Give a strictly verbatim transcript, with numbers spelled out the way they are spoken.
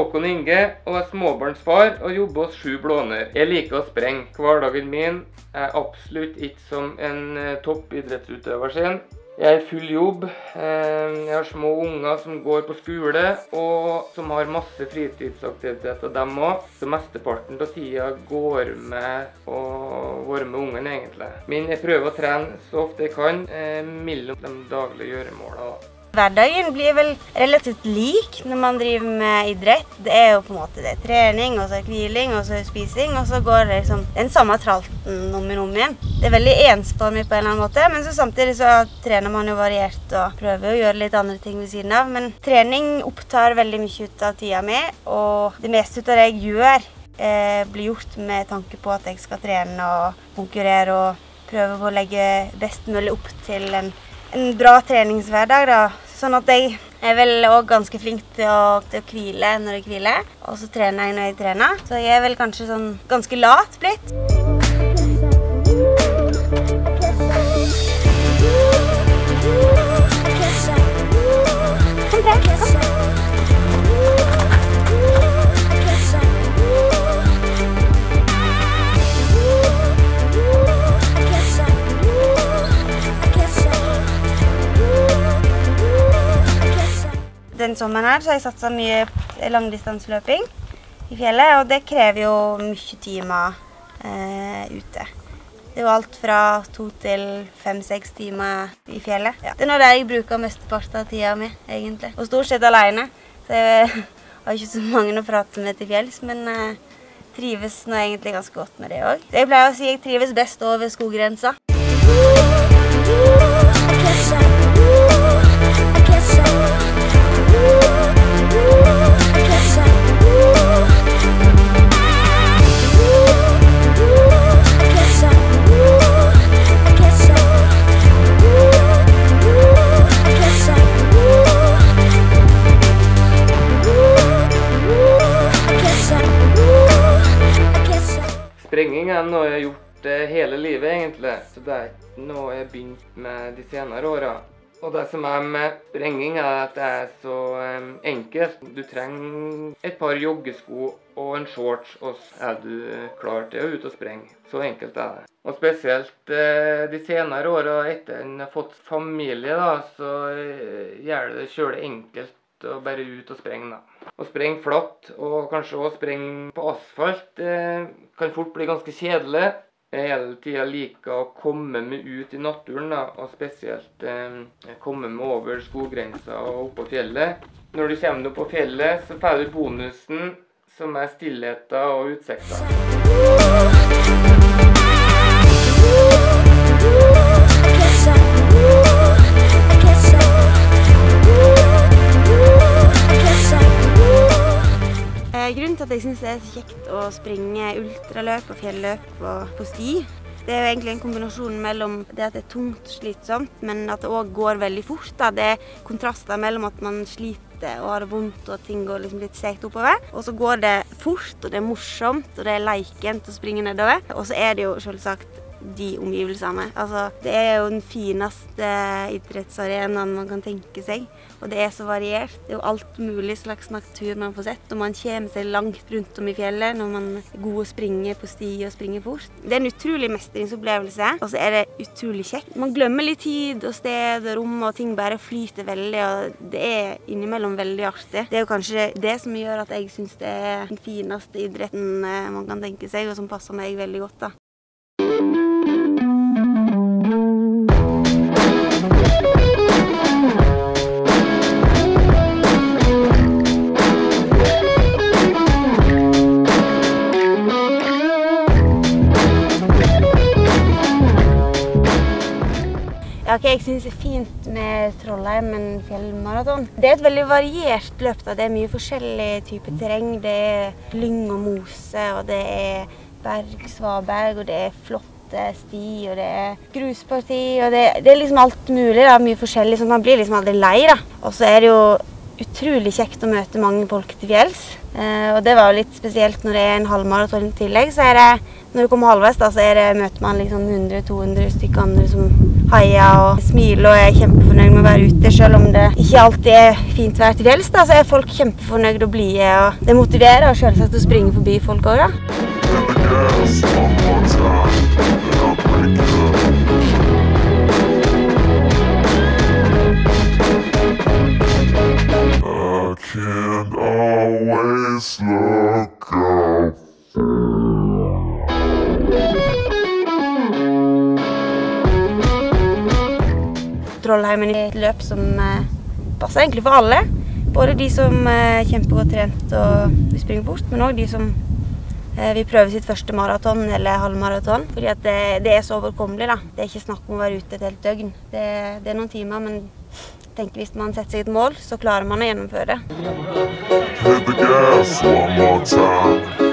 Håkon Inge og er småbarnsfar og jobber hos Sju Blåner. Jeg liker å sprenge. Hverdagen min er absolutt ikke som en toppidrettsutøver sin. Jeg er full jobb. Jeg har små unger som går på skole, og som har masse fritidsaktiviteter dem også. Så mesteparten av tida går med å være med ungen egentlig. Men jeg prøver å trene så ofte jeg kan mellom de daglige gjøremålene. Hverdagen blir vel relativt lik når man driver med idrett. Det er jo på en måte det trening, og så hviling, og så spising, og så går det liksom den samme tralten om og om igjen. Det er veldig ensformig på en eller annen måte, men så samtidig så trener man jo variert og prøver å gjøre litt andre ting ved siden av. Men trening opptar veldig mye ut av tida mi, og det meste ut av det jeg gjør eh, blir gjort med tanke på at jeg skal trene og konkurrere og prøve å legge best mulig opp til en en bra treningshverdag da, sånn at jeg er vel også ganske flink til å, til å hvile når jeg hviler, og så trener jeg når jeg trener. Så jeg er vel kanskje sånn ganske lat blitt. Kom til, kom. Den sommeren her så har jeg satset mye langdistanseløping i fjellet, og det krever jo mye timer eh, ute. Det er jo alt fra to til fem-seks timer i fjellet. Ja. Det er nå der jeg bruker mesteparten av tida mi, egentlig. Og stort sett alene. Så jeg har ikke så mange å prate med til fjells, men eh, trives nå egentlig ganske godt med det også. Jeg pleier å si at jeg trives best over skoggrensa. Sprenging er noe jeg har gjort hele livet egentlig, så det er ikke noe jeg har begynt med de senere årene. Og det som er med sprenging er at det er så um, enkelt. Du trenger et par joggesko og en shorts, og så er du klar til å ut og sprenge. Så enkelt er det. Og spesielt uh, de senere årene etter en har fått familie, da, så uh, gjør det selv enkelt å bare ut og sprenge. Da. Å sprenge flatt, og kanskje også sprenge på asfalt, uh, kan fort bli ganske kjedelig. Jeg hele tiden liker å komme meg ut i naturen, da, og spesielt eh, komme meg over skoggrensa og opp på fjellet. Når du kommer opp på fjellet, så får du bonusen, som er stillheten og utsikten. Grunnen til at jeg synes det er så kjekt å springe ultraløp og fjelløp og på sti, det er jo egentlig en kombinasjon mellom det at det er tungt og slitsomt, men at det også går veldig fort. Da. Det er kontraster mellom at man sliter og har det vondt og ting går liksom litt segt oppover. Og så går det fort, og det er morsomt, og det er leikent å springe nedover. Og så er det jo selvsagt de omgivelsene. Altså, det er jo den fineste idrettsarenaen man kan tenke seg, og det er så variert. Det er jo alt mulig slags natur man får sett, og man kommer seg langt rundt om i fjellet når man er god å springe på sti og springe fort. Det er en utrolig mestringsopplevelse, og så er det utrolig kjekt. Man glemmer litt tid og sted og rom, og ting bare flyter veldig, og det er innimellom veldig artig. Det er jo kanskje det som gjør at jeg synes det er den fineste idretten man kan tenke seg, og som passer meg veldig godt da. Ja, okay, jeg synes det er fint med Trollheimen fjellmaraton. Det er et veldig variert løp. Da. Det er mye forskjellig type terreng. Det er lyng og mose, og det er berg, svaberg, og det er flotte sti, og det er grusparti, og det, det er liksom alt mulig, da. Mye forskjellig, så man blir liksom aldri lei. Da. Og så er det jo utrolig kjekt å møte mange folk til fjells. Eh, og det var jo litt spesielt når det er en halvmaraton i tillegg. Så er det, når du kommer halvveis, da, så er det, møter man liksom hundre til to hundre stykker andre som heier og smiler og er kjempefornøyd med å være ute. Selv om det ikke alltid er fint vær til fjells, da, så er folk kjempefornøyd og blide. Og det motiverer og selvsagt å springe forbi folk også, da. Can't always look out. Trollheimen er et løp som eh, passer egentlig for alle. Både de som er eh, kjempegodt trent og vil springe fort, men også de som eh, vil prøve sitt første maraton eller halvmaraton. Fordi at det, det er så overkommelig, da. Det er ikke snakk om å være ute et helt døgn. Det, det er noen timer, men jeg tenker hvis man setter seg et mål, så klarer man å gjennomføre det. Hit the gas one more time.